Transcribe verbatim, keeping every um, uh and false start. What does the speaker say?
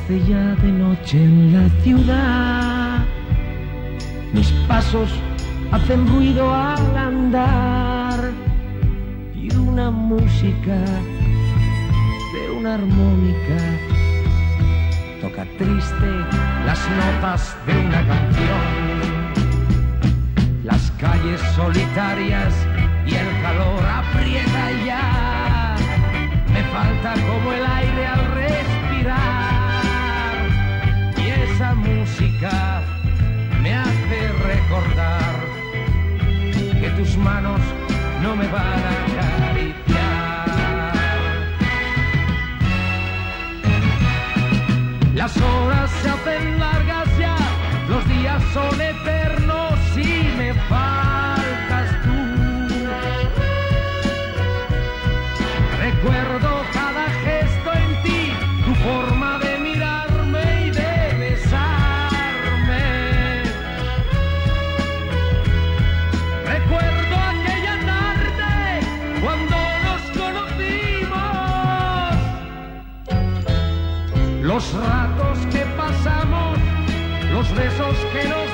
hace ya de noche en la ciudad. Mis pasos hacen ruido al andar y una música de una armónica toca triste las notas de una canción. Las calles solitarias y el calor aprieta ya. Me falta como el aire al respirar y esa música me hace recordar que tus manos no me van a acariciar. Las horas se hacen largas ya, los días son eternos y me faltas tú. Recuerdo cada gesto en ti, tu forma de mirarme y de besarme. Recuerdo aquella tarde cuando nos conocimos, los ratos que pasamos, los besos que nos